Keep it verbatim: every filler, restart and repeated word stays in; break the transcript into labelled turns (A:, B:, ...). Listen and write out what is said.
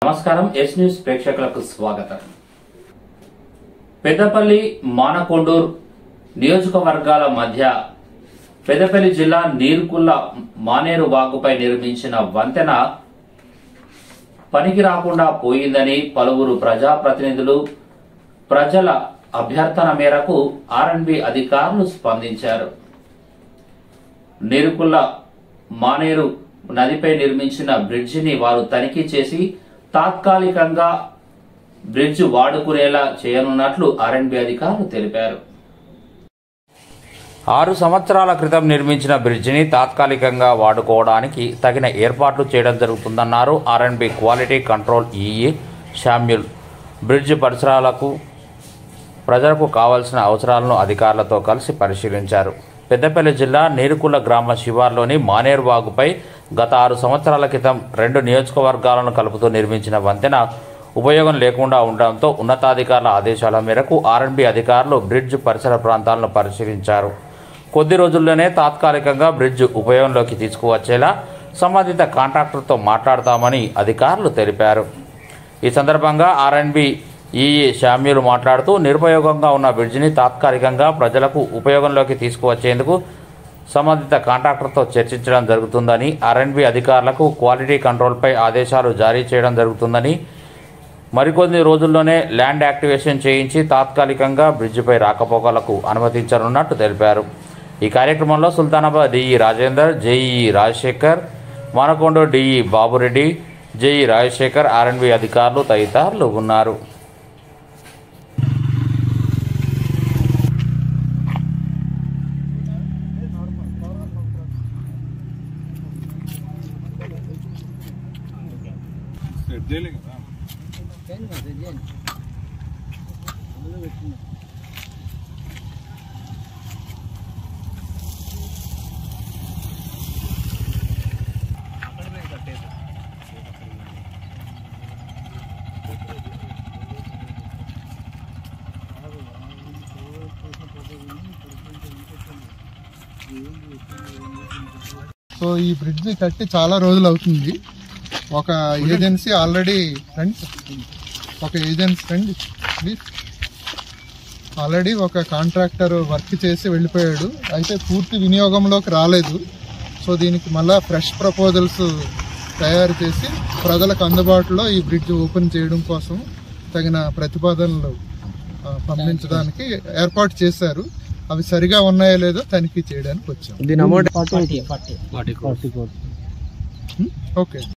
A: నమస్కారం yes news ప్రేక్షకులకు స్వాగతం. పెద్దపల్లి మానకొండూరు నియోజకవర్గాల మధ్య పెద్దపల్లి జిల్లా నీర్కుల్ల మానేరు వాగుపై నిర్మించిన వంతెన పనికి రాకుండా పోయిందని పలువురు ప్రజాప్రతినిధులు ప్రజల అభ్యర్థన మేరకు ఆర్ అండ్ బి అధికారులు స్పందించారు. నీర్కుల్ల మానేరు నదిపై నిర్మించిన బ్రిడ్జిని వారు తనిఖీ చేసి తాత్కాలికంగా బ్రిడ్జ్ వాడుకునేలా చేయనున్నట్లు ఆర్ అండ్ బి అధికారులు తెలిపారు. ఆరు సంవత్సరాల క్రితం నిర్మించిన బ్రిడ్జిని తాత్కాలికంగా వాడుకోవడానికి తగిన ఏర్పాట్లు చేయడం జరుగుతుందన్నారు R and B quality control EE Samuel. Bridge పరిసరాలకు ప్రజలకు కావాల్సిన అవసరాలను అధికారులతో కలిసి పరిశీలించారు. పెద్దపల్లి జిల్లా నీరుకుల్ల గ్రామ శివార్లోని మానేరు వాగుపై గత ఆరు సంవత్సరాల క్రితం రెండు నియోజకవర్గాలను కలుపుతూ నిర్మించిన వంతెన ఉపయోగం లేకుండా ఉండడంతో ఉన్నతాధికారుల ఆదేశాల మేరకు ఆర్ అండ్ బి అధికారులు బ్రిడ్జ్ పరిసర ప్రాంతాలను పరిశీలించారు. కొద్ది రోజుల్లోనే తాత్కాలికంగా బ్రిడ్జ్ ఉపయోగంలోకి తీసుకువచ్చేలా సంబంధిత కాంట్రాక్టర్తో మాట్లాడతామని అధికారులు తెలిపారు. ఈ సందర్భంగా R and B EE Samuel మాట్లాడుతూ నిరుపయోగంగా ఉన్న బ్రిడ్జిని తాత్కాలికంగా ప్రజలకు ఉపయోగంలోకి తీసుకువచ్చేందుకు సంబంధిత కాంట్రాక్టర్తో చర్చించడం జరుగుతుందని, ఆర్ అండ్ బి అధికారులకు క్వాలిటీ కంట్రోల్పై ఆదేశాలు జారీ చేయడం జరుగుతుందని, మరికొన్ని రోజుల్లోనే ల్యాండ్ యాక్టివేషన్ చేయించి తాత్కాలికంగా బ్రిడ్జిపై రాకపోకలకు అనుమతించనున్నట్టు తెలిపారు. ఈ కార్యక్రమంలో Sultanabad DE Rajender, JEE Rajasekhar, Manakonda DE Babureddy, JE Rajasekhar, R and B అధికారులు తదితరులు ఉన్నారు.
B: సో ఈ బ్రిడ్జ్ కట్టి చాలా రోజులు అవుతుంది. ఒక ఏజెన్సీ ఆల్రెడీ రండి ఒక ఏజెన్సీ రండి ప్లీజ్ ఆల్రెడీ ఒక కాంట్రాక్టర్ వర్క్ చేసి వెళ్ళిపోయాడు. అయితే పూర్తి వినియోగంలోకి రాలేదు. సో దీనికి మళ్ళా ఫ్రెష్ ప్రపోజల్స్ తయారు చేసి ప్రజలకు అందుబాటులో ఈ బ్రిడ్జ్ ఓపెన్ చేయడం కోసం తగిన ప్రతిపాదనలు పంపించడానికి ఏర్పాటు చేశారు. అవి సరిగా ఉన్నాయో లేదో తనిఖీ చేయడానికి వచ్చాం. ఓకే.